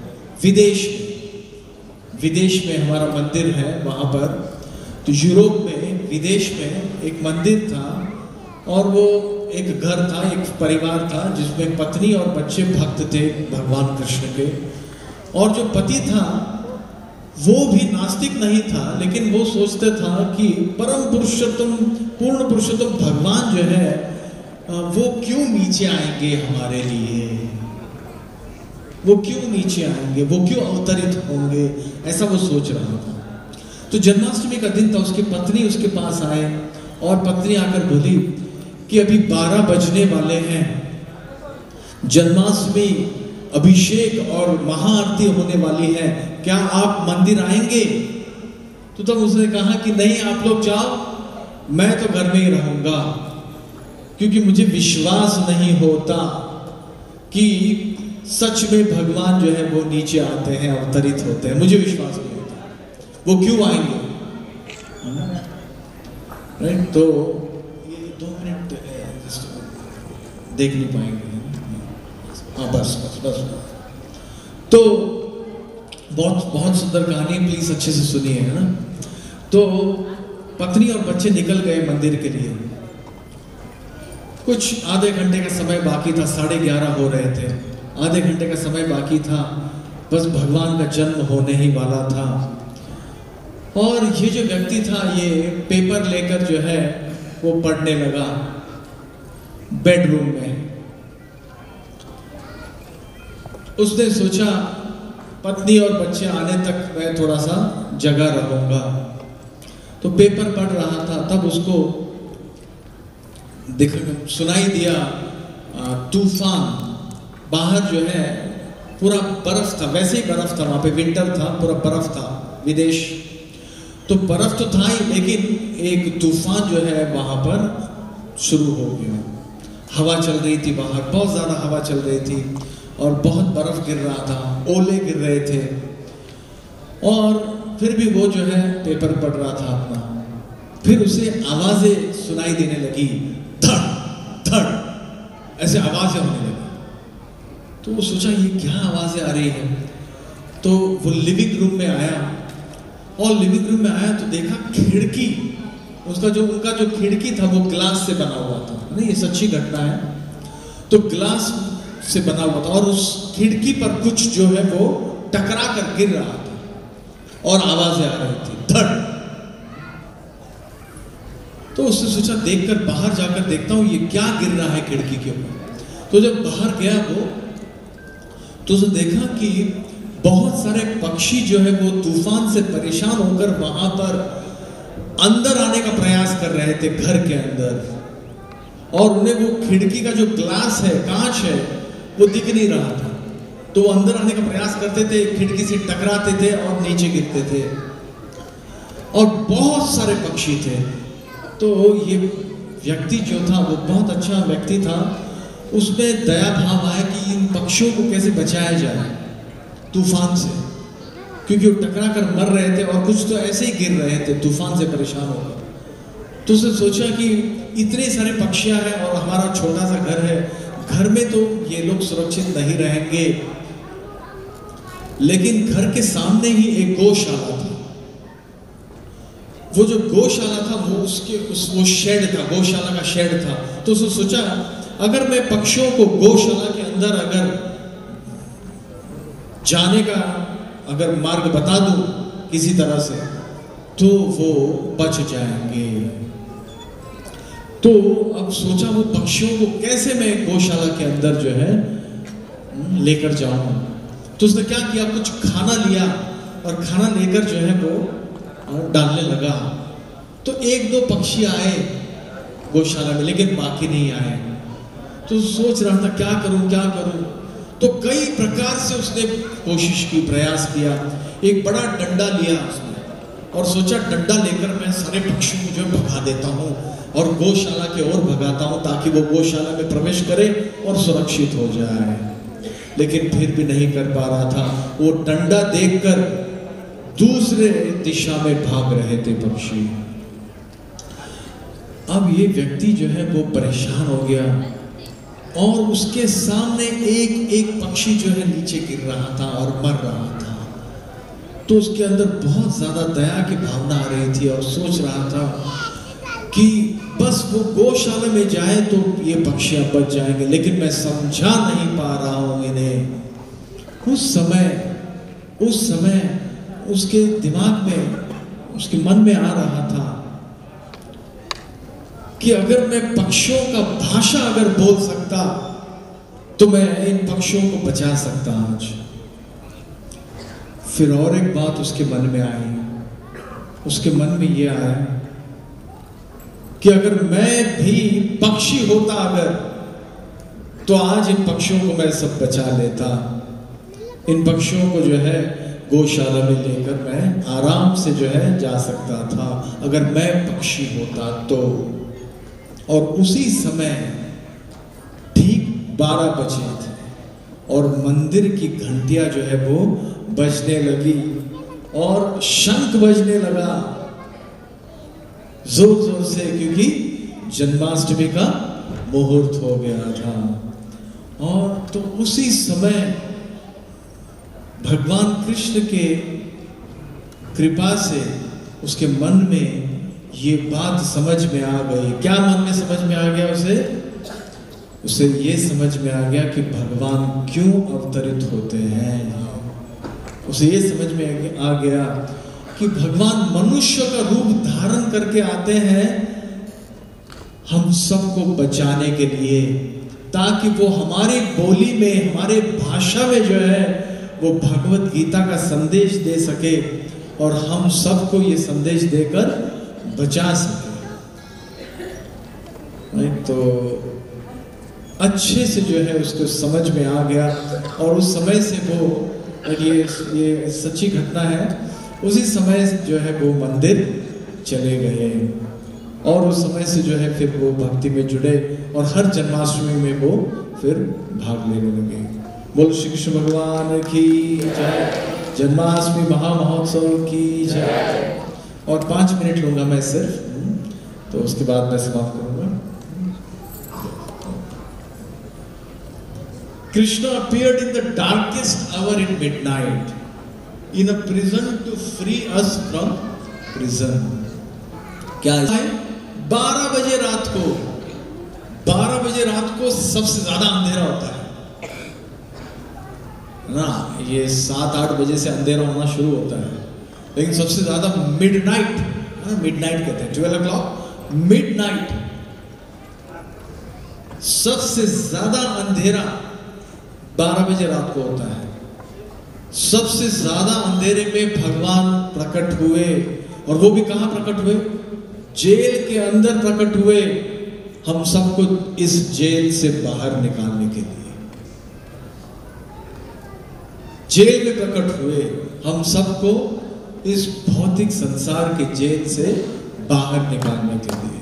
विदेश में हमारा मंदिर है वहां पर, तो यूरोप में विदेश में एक मंदिर था और वो एक घर था, एक परिवार था जिसमें पत्नी और बच्चे भक्त थे भगवान कृष्ण के। और जो पति था वो भी नास्तिक नहीं था, लेकिन वो सोचता था कि परम पुरुषोत्तम, पूर्ण पुरुषोत्तम भगवान जो है वो क्यों नीचे आएंगे हमारे लिए, वो क्यों नीचे आएंगे, वो क्यों अवतरित होंगे, ऐसा वो सोच रहा था। तो जन्माष्टमी का दिन था, उसकी पत्नी उसके पास आए और पत्नी आकर बोली कि अभी 12 बजने वाले हैं, जन्माष्टमी अभिषेक और महाआरती होने वाली है, क्या आप मंदिर आएंगे? तो तब उसने कहा कि नहीं, आप लोग जाओ, मैं तो घर में ही रहूंगा, क्योंकि मुझे विश्वास नहीं होता कि सच में भगवान जो है वो नीचे आते हैं, अवतरित होते हैं, मुझे विश्वास नहीं होता, वो क्यों आएंगे? राइट? तो ये 2 मिनट देख नहीं पाएंगे। हाँ, बस। तो बहुत सुंदर कहानी, प्लीज अच्छे से सुनिए, है ना। तो पत्नी और बच्चे निकल गए मंदिर के लिए। कुछ आधे घंटे का समय बाकी था, 11:30 हो रहे थे, आधे घंटे का समय बाकी था, बस भगवान का जन्म होने ही वाला था। और ये जो व्यक्ति था ये पेपर लेकर जो है वो पढ़ने लगा बेडरूम में। उसने सोचा पत्नी और बच्चे आने तक मैं थोड़ा सा जगा रहूंगा, तो पेपर पढ़ रहा था, तब उसको सुनाई दिया तूफान। बाहर जो है पूरा बर्फ था, वैसे ही बर्फ था, वहां पे विंटर था, पूरा बर्फ था विदेश, तो बर्फ तो था ही, लेकिन एक तूफान जो है वहां पर शुरू हो गया। हवा चल रही थी बाहर, बहुत ज्यादा हवा चल रही थी और बहुत बर्फ गिर रहा था, ओले गिर रहे थे। और फिर भी वो जो है पेपर पढ़ रहा था अपना। फिर उसे आवाजें सुनाई देने लगी, धड़ धड़ ऐसे आवाजें होने लगी। तो वो सोचा ये क्या आवाजें आ रही है, तो वो लिविंग रूम में आया और लिविंग रूम में आया तो देखा खिड़की, उनका जो खिड़की था वो ग्लास से बना हुआ था, नहीं ये सच्ची घटना है। तो ग्लास से बना हुआ था और उस खिड़की पर कुछ जो है वो टकरा कर गिर रहा था और आवाजें आ रही थी, धड़। तो उसने सोचा देखकर बाहर जाकर देखता हूं ये क्या गिर रहा है खिड़की के ऊपर। तो जब बाहर गया वो, तो उसने देखा कि बहुत सारे पक्षी जो है वो तूफान से परेशान होकर वहां पर अंदर आने का प्रयास कर रहे थे घर के अंदर, और उन्हें वो खिड़की का जो ग्लास है, कांच है, वो दिख नहीं रहा था। तो वो अंदर आने का प्रयास करते थे, खिड़की से टकराते थे और नीचे गिरते थे, और बहुत सारे पक्षी थे। तो ये व्यक्ति जो था वो बहुत अच्छा व्यक्ति था, उसमें दया भाव आया कि इन पक्षियों को कैसे बचाया जाए तूफान से, क्योंकि वो टकरा कर मर रहे थे और कुछ तो ऐसे ही गिर रहे थे तूफान से परेशान होकर। तो उसने सोचा कि इतने सारे पक्षियां हैं और हमारा छोटा सा घर है, घर में तो ये लोग सुरक्षित नहीं रहेंगे, लेकिन घर के सामने ही एक गौशाला था। वो जो गौशाला था वो शेड था, गौशाला का शेड था। तो उसने सोचा अगर मैं पक्षियों को गौशाला के अंदर अगर जाने का अगर मार्ग बता दूं किसी तरह से, तो वो बच जाएंगे। तो अब सोचा वो पक्षियों को कैसे मैं गौशाला के अंदर जो है लेकर जाऊं। तो उसने क्या किया, कुछ खाना लिया और खाना लेकर जो है वो डालने लगा। तो 1-2 पक्षी आए गौशाला में, लेकिन बाकी नहीं आए। तो सोच रहा था क्या करूं। तो कई प्रकार से उसने कोशिश की, प्रयास किया। एक बड़ा डंडा लिया उसने और सोचा डंडा लेकर मैं सारे पक्षियों को जो भगा देता हूं और गौशाला के ओर भगाता हूं, ताकि वो गौशाला में प्रवेश करे और सुरक्षित हो जाए। लेकिन फिर भी नहीं कर पा रहा था। वो डंडा देखकर दूसरे दिशा में भाग रहे थे पक्षी। अब ये व्यक्ति जो है वो परेशान हो गया और उसके सामने एक एक पक्षी जो है नीचे गिर रहा था और मर रहा था। तो उसके अंदर बहुत ज्यादा दया की भावना आ रही थी और सोच रहा था कि बस वो गौशाला में जाए तो ये पक्षियां बच जाएंगे, लेकिन मैं समझा नहीं पा रहा हूं इन्हें। उस समय उसके दिमाग में, उसके मन में आ रहा था कि अगर मैं पक्षियों का भाषा अगर बोल सकता तो मैं इन पक्षियों को बचा सकता आज। फिर और एक बात उसके मन में आई, उसके मन में ये आया कि अगर मैं भी पक्षी होता अगर, तो आज इन पक्षियों को मैं सब बचा लेता। इन पक्षियों को जो है गौशाला में लेकर मैं आराम से जो है जा सकता था अगर मैं पक्षी होता तो। और उसी समय ठीक 12 बजे थे और मंदिर की घंटियां जो है वो बजने लगी और शंख बजने लगा जोर जोर से, क्योंकि जन्माष्टमी का मुहूर्त हो गया था। और तो उसी समय भगवान कृष्ण के कृपा से उसके मन में ये बात समझ में आ गई। क्या मन में समझ में आ गया उसे ये समझ में आ गया कि भगवान क्यों अवतरित होते हैं। उसे ये समझ में आ गया कि भगवान मनुष्य का रूप धारण करके आते हैं हम सबको बचाने के लिए, ताकि वो हमारी बोली में, हमारे भाषा में जो है वो भगवत गीता का संदेश दे सके और हम सबको ये संदेश देकर बचा सके। तो अच्छे से जो है उसको समझ में आ गया और उस समय से वो, ये सच्ची घटना है, उसी समय जो है वो मंदिर चले गए और उस समय से जो है फिर वो भक्ति में जुड़े और हर जन्माष्टमी में वो फिर भाग लेने लगे। बोल श्री कृष्ण भगवान की जय, जन्माष्टमी महामहोत्सव की जय। और 5 मिनट लूंगा मैं सिर्फ, तो उसके बाद मैं समाप्त करूंगा। Krishna appeared in the darkest hour in midnight in a prison to free us from prison. क्या है? 12 बजे रात को, 12 बजे रात को सबसे ज्यादा अंधेरा होता है ना। ये 7-8 बजे से अंधेरा होना शुरू होता है, लेकिन सबसे ज्यादा मिडनाइट, मिडनाइट कहते हैं 12 o'clock, मिडनाइट सबसे ज्यादा अंधेरा 12 बजे रात को होता है। सबसे ज्यादा अंधेरे में भगवान प्रकट हुए, और वो भी कहां प्रकट हुए? जेल के अंदर प्रकट हुए, हम सबको इस जेल से बाहर निकालने के लिए। जेल में प्रकट हुए, हम सबको इस भौतिक संसार के जेल से बाहर निकालने के लिए।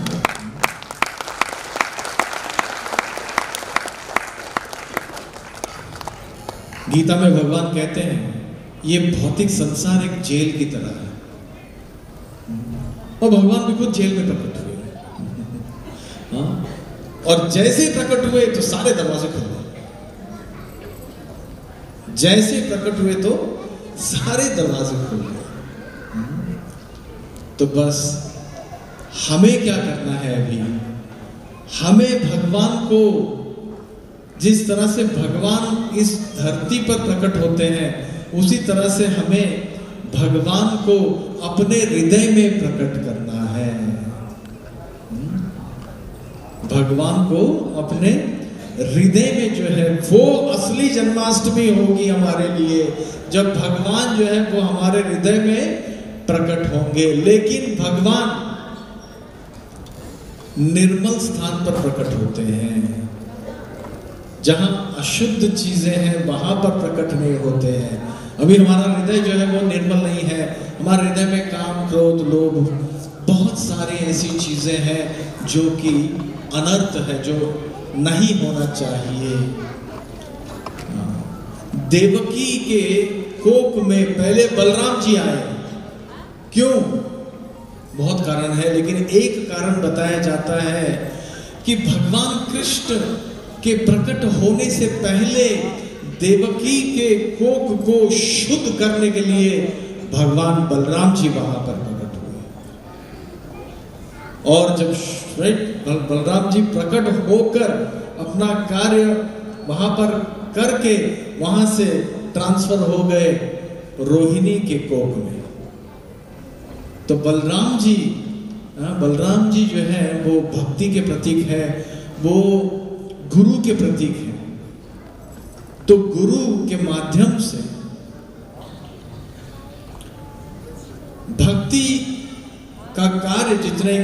गीता में भगवान कहते हैं ये भौतिक संसार एक जेल की तरह है, और भगवान भी खुद जेल में प्रकट हुए। और जैसे ही प्रकट हुए तो सारे दरवाजे खुल गए। जैसे प्रकट हुए तो सारे दरवाजे खुल गए। तो बस हमें क्या करना है अभी? हमें भगवान को, जिस तरह से भगवान इस धरती पर प्रकट होते हैं, उसी तरह से हमें भगवान को अपने हृदय में प्रकट करना है। भगवान को अपने हृदय में जो है, वो असली जन्माष्टमी होगी हमारे लिए, जब भगवान जो है वो हमारे हृदय में प्रकट होंगे। लेकिन भगवान निर्मल स्थान पर प्रकट होते हैं, जहां अशुद्ध चीजें हैं वहां पर प्रकट नहीं होते हैं। अभी हमारा हृदय जो है वो निर्मल नहीं है, हमारे हृदय में काम, क्रोध, लोभ, बहुत सारी ऐसी चीजें हैं जो कि अनर्थ है, जो नहीं होना चाहिए। देवकी के कोख में पहले बलराम जी आए। क्यों? बहुत कारण है, लेकिन एक कारण बताया जाता है कि भगवान कृष्ण के प्रकट होने से पहले देवकी के कोख को शुद्ध करने के लिए भगवान बलराम जी वहां पर प्रकट हुए। और जब बलराम जी प्रकट होकर अपना कार्य वहां पर करके वहां से ट्रांसफर हो गए रोहिणी के कोख में। तो बलराम जी जो है वो भक्ति के प्रतीक है, वो गुरु के प्रतीक है। तो गुरु के माध्यम से भक्ति का कार्य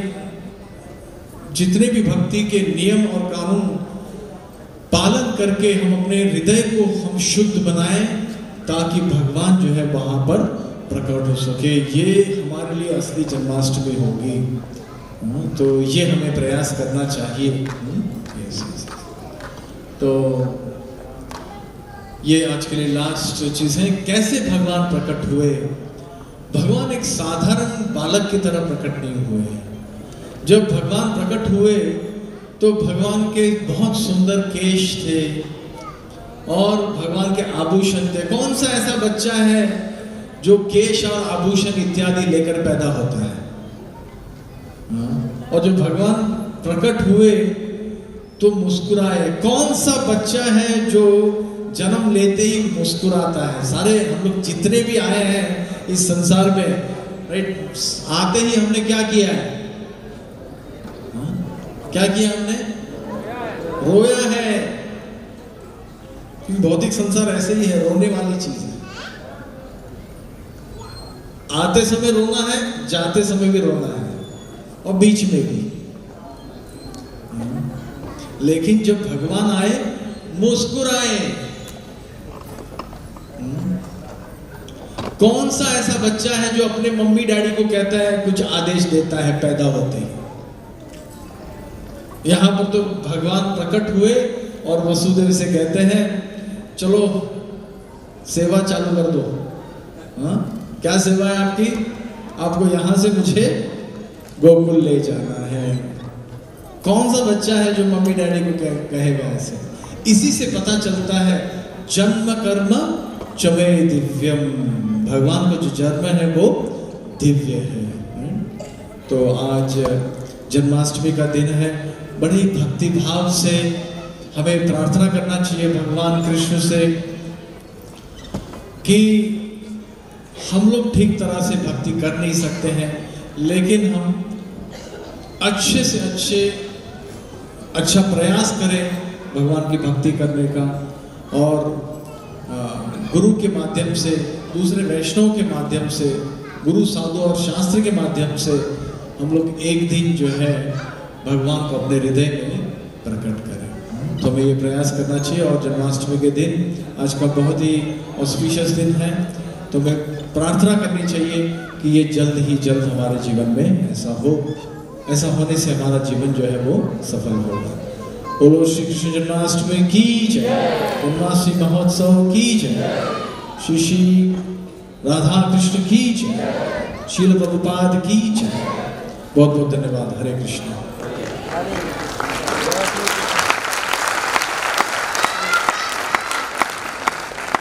जितने भी भक्ति के नियम और कानून पालन करके हम अपने हृदय को हम शुद्ध बनाएं, ताकि भगवान जो है वहां पर प्रकट हो सके। ये हमारे लिए असली जन्माष्टमी होगी। तो ये हमें प्रयास करना चाहिए। तो ये आज के लिए लास्ट चीज है, कैसे भगवान प्रकट हुए। भगवान एक साधारण बालक की तरह प्रकट नहीं हुए। जब भगवान प्रकट हुए तो भगवान के बहुत सुंदर केश थे और भगवान के आभूषण थे। कौन सा ऐसा बच्चा है जो केश और आभूषण इत्यादि लेकर पैदा होता है? और जब भगवान प्रकट हुए तो मुस्कुराए। कौन सा बच्चा है जो जन्म लेते ही मुस्कुराता है? सारे हम लोग जितने भी आए हैं इस संसार में, राइट, आते ही हमने क्या किया है? क्या किया हमने? रोया है। भौतिक संसार ऐसे ही है, रोने वाली चीज है। आते समय रोना है, जाते समय भी रोना है, और बीच में भी। लेकिन जब भगवान आए, मुस्कुराए। कौन सा ऐसा बच्चा है जो अपने मम्मी डैडी को कहता है, कुछ आदेश देता है पैदा होते ही? यहां पर तो भगवान प्रकट हुए और वसुदेव से कहते हैं चलो सेवा चालू कर दो। हाँ, क्या सेवा है आपकी? आपको यहां से मुझे गोकुल ले जाना है। कौन सा बच्चा है जो मम्मी डैडी को कहेगा ऐसे? इसी से पता चलता है जन्म कर्म चमे दिव्यम। भगवान का जो जन्म है वो दिव्य है। तो आज जन्माष्टमी का दिन है। बड़ी भक्ति भाव से हमें प्रार्थना करना चाहिए भगवान कृष्ण से कि हम लोग ठीक तरह से भक्ति कर नहीं सकते हैं, लेकिन हम अच्छे से अच्छा प्रयास करें भगवान की भक्ति करने का। और गुरु के माध्यम से, दूसरे वैष्णव के माध्यम से, गुरु साधु और शास्त्र के माध्यम से हम लोग एक दिन जो है भगवान को अपने हृदय में प्रकट करें। तो हमें ये प्रयास करना चाहिए। और जन्माष्टमी के दिन आज का बहुत ही ऑस्पिशियस दिन है, तो हमें प्रार्थना करनी चाहिए कि ये जल्द ही जल्द हमारे जीवन में ऐसा हो। ऐसा होने से हमारा जीवन जो है वो सफल होगा। बोलो श्री कृष्ण जन्माष्टमी की जय, जन्माष्टमी महोत्सव की जय, श्री राधा कृष्ण की जय, शील प्रभुपाद की जय। बहुत बहुत धन्यवाद। हरे कृष्ण।